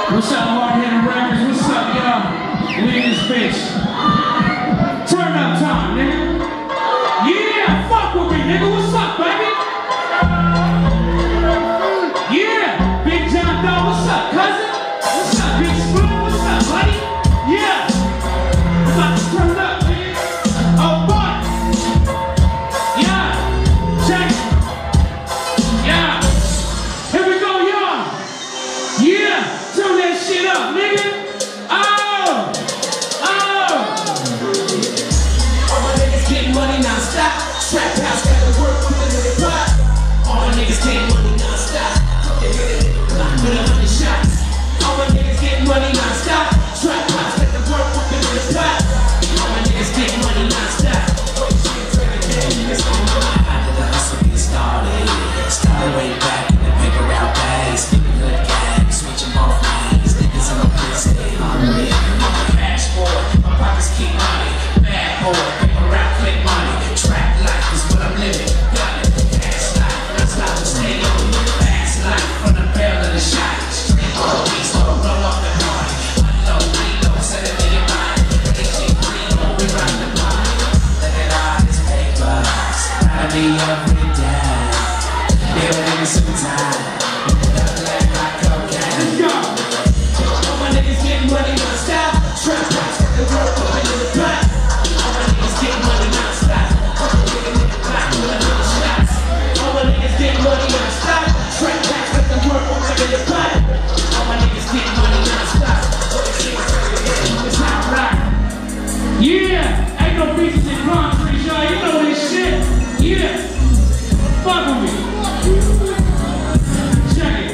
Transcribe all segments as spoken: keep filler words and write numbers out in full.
What's up, hard-hitting rappers? What's up, y'all? We in this bitch. Turn up time, nigga. Yeah, fuck with me, nigga. What's up, baby? Yeah, Big John Doe. What's up, cousin? What's up, Big Spoon? What's up, buddy? Yeah. I'm about to turn up, nigga. Oh, boy. Yeah. Check. Yeah. Here we go, y'all. Yeah. Turn that shit up, nigga. Oh! Oh! All my niggas getting money non-stop. Trap house got the work with the nigga pot. All my niggas getting money non-stop. With a hundred shots. All my niggas getting money non-stop. Trap house got the work with the nigga pot. All my niggas getting money non-stop. It's on my mind. After the hustle get started. Started way back in the paper route bags. Getting good gags. Switching both lanes. Niggas in the place stay hungry. I'm a passport. My pockets keep money. Bad boy. Paper route click money. Trap life is what I'm living. Got it. Fast life. That's how I stay on it. Fast life from the barrel of the shot. Straight on the beast. Roll off the party. Unload, reload. Set it in your mind. H G green. We run the party. Look at all this paper. Gotta be every day. Give a nigga some time. Like my cocaine. Let's go. All my niggas getting money non-stop. Trap house got the work up in the pot. All my niggas getting money non-stop. Nigga nigga black with a hundred shots. All my niggas getting money non-stop. Trap house got the work up in the pot. All my niggas getting money non-stop. It's hot rock. Yeah! Ain't no beaches in palm trees, y'all. You know this shit. Yeah! Fuck with me. Check it.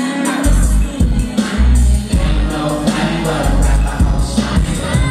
Ain't no thing but a Arapahoe song.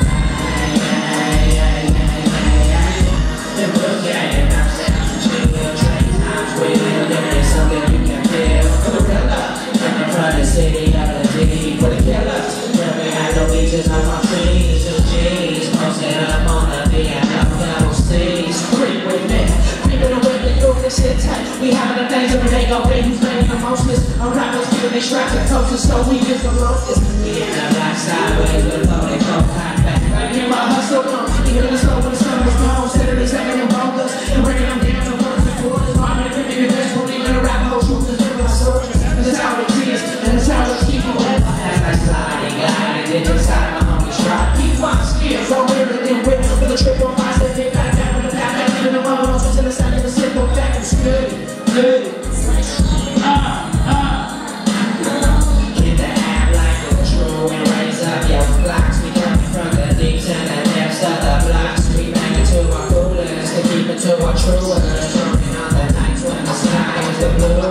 The book game, I'm saying, chill, train times, wheel, there's something you can feel. Gorilla, in the front of the city, of the city, for the killers. Never had no beaches on my feet, two G's, posted up on the V and L Cs. Creep with me, creeping away the door, this shit tight. We having the things every day, go big, who's making the mostest. Our rappers keeping their straps and coaches, so we just the lowest. We in the black sideways with a loaded coat pack back. I hear my hustle come, you hear the slow when the sun was gone. Sitting and second and bonus, and breaking them down to first and quarters. Rhyming and fifty and best, believe in a rap hole, shoot the zip of my sword. This is how it is, and it's how it keep forever. As I slide and glide and did inside my humble stride. Keep my skills, all wearing and whip with a trip on my step, get back down with the back, back in the mama, switch to the side of the simple back and good, good. Ah, ah. Get the app like a true and raise up your blocks. We come from the deeps and the depths of the blocks. We bang it to our coolers to keep it to our truers. Drumming on the nights when the sky is the blue.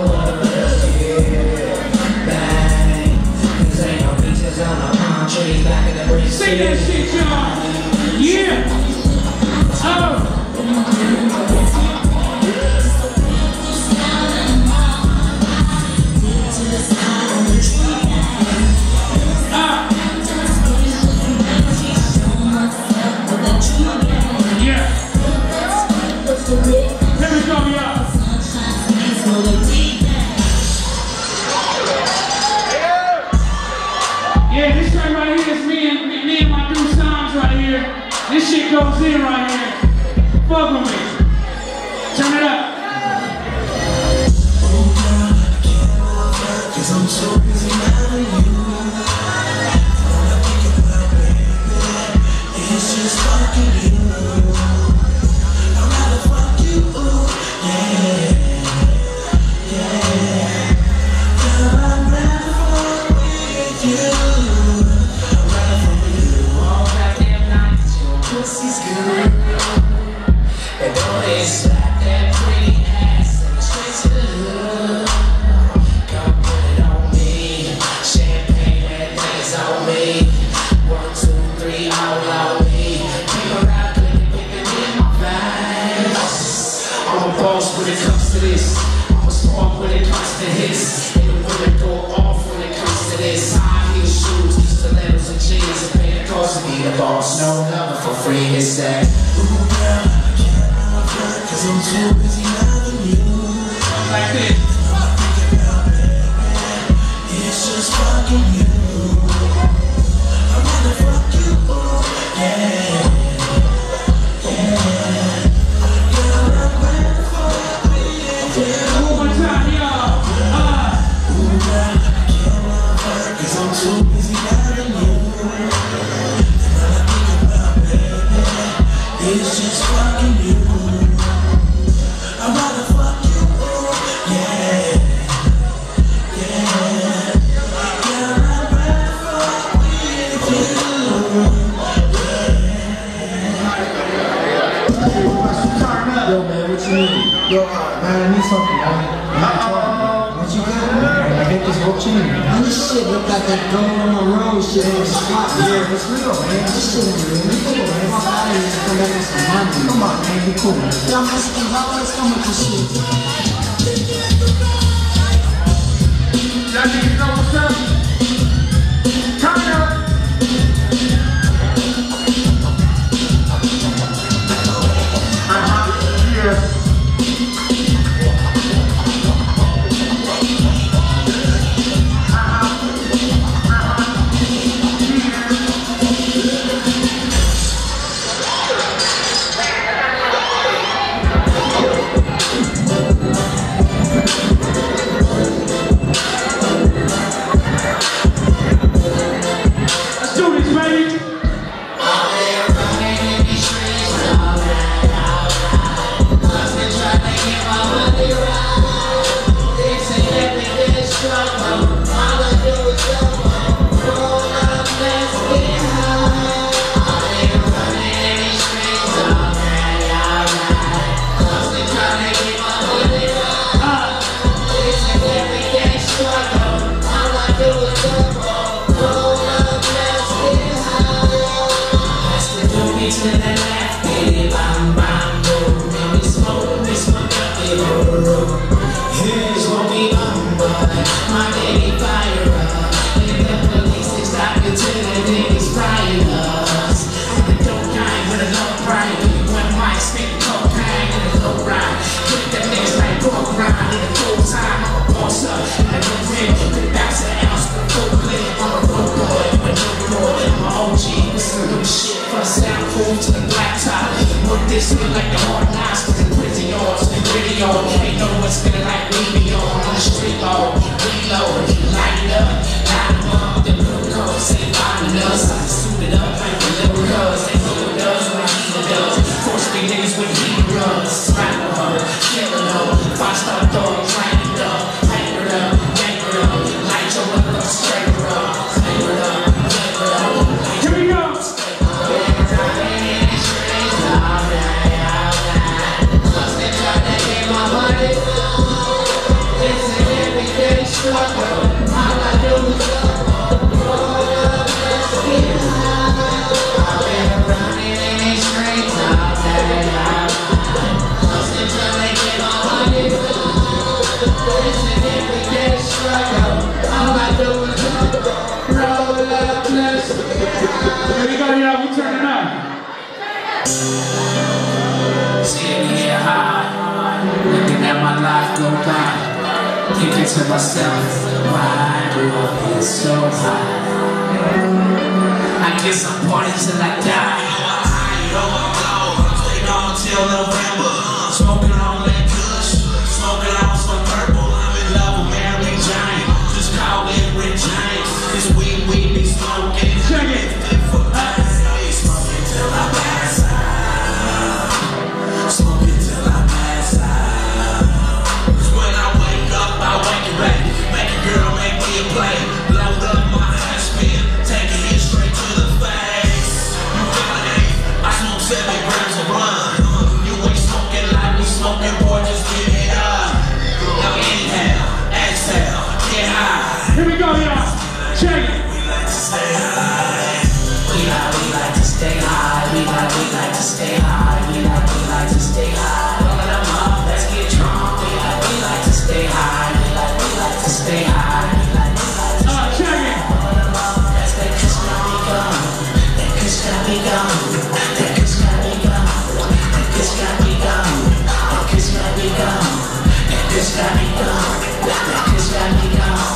Bang, cause ain't no beaches on the palm trees back in the breeze. Say that shit, y'all. Yeah. Oh. Yeah, this track right here is me and me and my new songs right here. This shit goes in right here. Fuck with me. Turn it up. Oh God, I can't love her, cause I'm so busy now with you. All I think about, baby, is just fucking you. I'd rather fuck you, yeah, yeah. Girl, I'd rather fuck with you. I'd rather fuck with you. All that damn night, your Pussy's good. and all this slap that pretty What you got? I get this whole chain. Man, this shit look like that going on the road shit on the spot. Yeah, it's real, man. This shit is real. Come on, man. Fuck out of here and come back with some money. Come on, man. Be cool. Y'all Mexican dollars coming for shit. Y'all niggas know what's up? Turn up! Uh-huh, yeah. This look like the hard knocks, but the prison yards, the gritty yard. Ain't know what's feeling like baby on on the street ball. Reload, light it up, light them up. The blue curls ain't finding us. I suit it up like the little cuz. They know it does when I heat it does. Force three niggas with heat runs. Smackle her, killing her. Five star dog, crank it up, hang it up, yank it up. Light your mother up, straight her up, hang it up, yank it up. Here we go. Here we go, y'all. We turning up. Sitting here high, looking at my life go by, thinking to myself, why do I get so high? I guess I'm partying till I die. Stay on till November, smoking on that kush, smoking on some purple. I'm in love with Mary Jane, just call it Rich James. This weed we be smoking. Check it. Smoking till I pass out. Smoking till I pass out. Cause when I wake up, I wake it back. Make a girl make me a play. Load up my ass spin, take it here straight to the face. You feeling eight? I smoke seven grams of blunt. You ain't smoking like we smoking, boy, just give it up. Now inhale, exhale, get high. Here we go, y'all. Check it. We like to stay high. We like, we like to stay high. We like, we like to stay high. We like, we like to stay high. Roll them up, let's get drunk. We like, we like to stay high. We like, we like to stay high. We like, we like to Uh, check it. roll them up, that's that kush got me gone. That kush got me gone. That kush got me gone. That kush got me gone. That kush got me gone. That kush got me gone. That kush got me gone.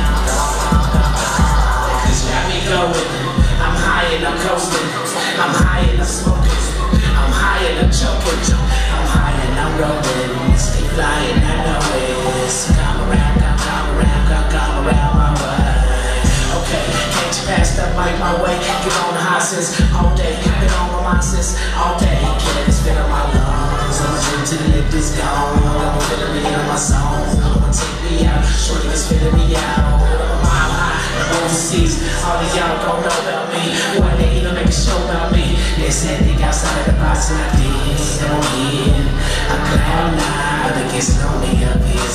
Got me going. I'm high and I'm coasting. I'm high and I'm smoking. I'm high and I'm choking. I'm high and I'm rolling. Stay flying, I know it. Come around, come, come around, come, come around my way. Okay, can't you pass that mic my way? Get on the high sis all day. Get on my mind sis all day. Get it, spit on my lungs. I'ma drink till the lip is gone. I'm feeling me in my song. I'ma take me out. Shorty is spitting me out. I'm high. Overseas, all of y'all don't know about me. Why they even make a show about me? They said they got outside of the box and I did. They don't hear. I'm cloud nine, I guess only up here.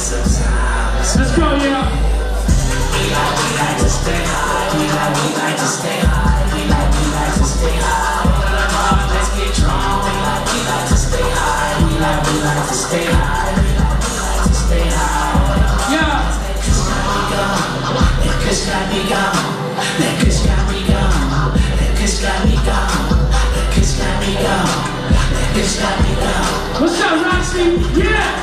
kush got me gone. That kush got me gone. That kush got me gone. That kush got me gone. That kush got me gone. What's up, Roxy? Yeah!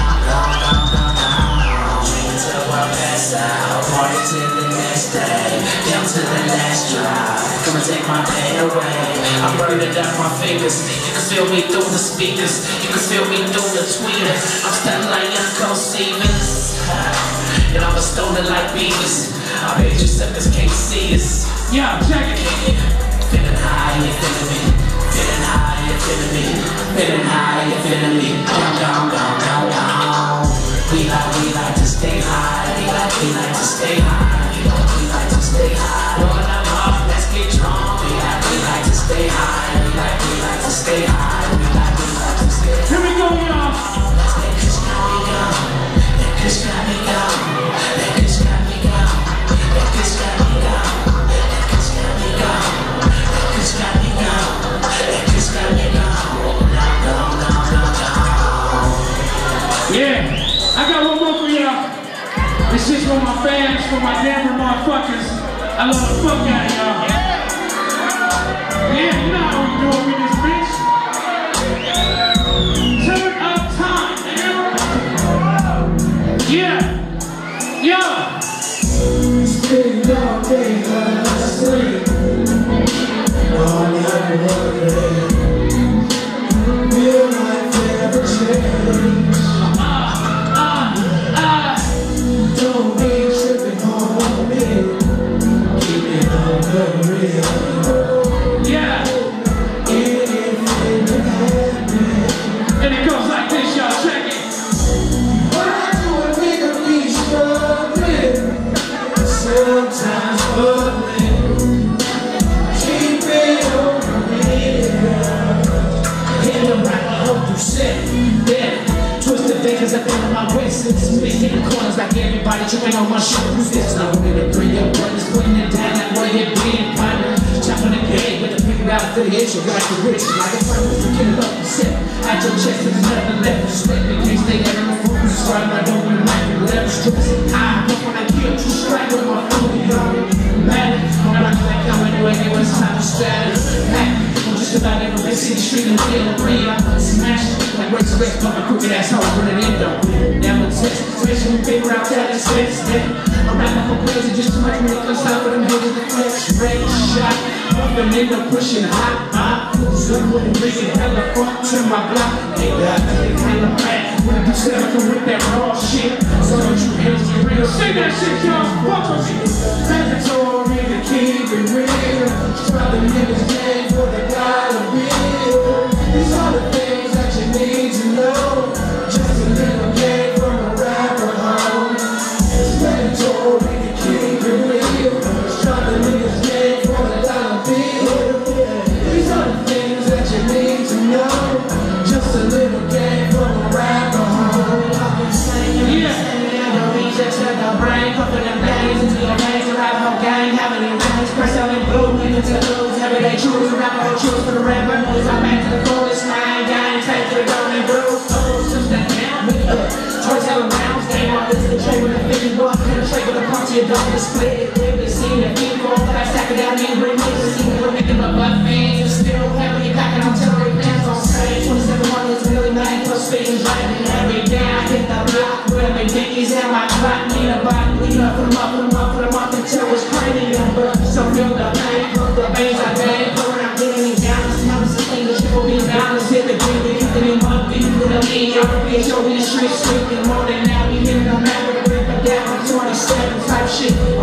Until I pass out, party to the next day, down to the last drive. Come and take my pain away. I'm burning it down my fingers. You can feel me through the speakers. You can feel me through the tweeters. I'm standing like young Cole Stevens, and I'm a stoner like Beavers. I bet you suckers can't see us. Yeah, check it. Feeling high, you feeling me. Feeling high, you feeling me. Feeling high, you feeling me. Down, down, down, down, down. We like, we like to stay high. We like, we like to stay high. We like, we like to stay high. Rolling up hard, let's get drunk. We like, we like to stay high. We like, we like to stay high. We like, we like to stay high. Here we go, y'all. That kush got me gone. That kush got me gone. That kush got me gone. That kush got me gone. That kush got me gone. That kush got me gone. That kush got me gone. Gone, gone, gone, gone. Yeah. I got one more for y'all. This shit's for my fans, for my Denver motherfuckers. I love the fuck out of y'all. Yeah, you know how we do it with this bitch. Turn up time, man. Yeah. Yeah. It's been a long day, but I sleep. All night, one day. Real life never changed. Don't be tripping on me. Keep it on the real. Yeah. Anything can happen. And it goes like this, y'all. Check it. Why do a nigga be struggling? Sometimes bubbling. Keep it on the real. In the right, I hope you said yeah. Twisted fingers up into my waist. It's me hitting corners like everybody tripping on my shoes. It's not only the three of brothers putting it down like where you been, partner. Chopping the game with the people out affiliation. Like the rich, like a friend who's forgetting up and sit. At your chest, there's nothing left. Respect in case they ever know focus. Right, I don't want to like it. Whatever stress. I know when I kill two strike with my phone. Man, I'm not like I'm anyway. It's time to status. I'm just about every city street and feel the real. Smash like race to race, but my crooked ass home running in though. Never test, especially when paper out that expense. I'm rapping for crazy, just too much money comes out with them haters that flex. Red shot, up and end up pushing hot. I swim with the big hella fuck to my block. Hey, that kind of bad. When I do seven, come with that raw shit. So don't you hate me real. Say that shit, y'all. Fuck with me. Mandatory to keep it real. Struggle niggas game for the dollar bill. These are the things that you need to know. Just a little game from Arapahoe. It's mandatory to keep it real. Struggle niggas game for the dollar bill. These are the things that you need to know. Just a little game from Arapahoe. Yeah. Just let the brain put them days into your veins. Arapahoe gang, having them veins. Press out in blue, niggas to lose. Everyday truths, Arapahoe truths for the rapper. I'm back to the fullest, nine gangs, take to the golden blue. Oh, just that down, me up. Choice hella rounds, game on this, the trade with a fifty buck. Penetrate with a pump to your dog, the split. They seen the people, I stack it down, me bring niggas. See me, we're making my butt fans. Still heavily packing on terror, plans on stage. twenty-seven one is really nine plus speed, driving every day. I hit the block, with my dickies and my clock. Need a body, lead up, put them up, put them up, put them up until it's cranium. So feel the pain, put the veins I bang, put when I'm getting it down. It's not the thing that you will be balanced. Hit the green, we hit the month, we hit the lean. Y'all be show in the streets, sleeping more than now. We hitting the map with a grip, but down twenty-seven type shit.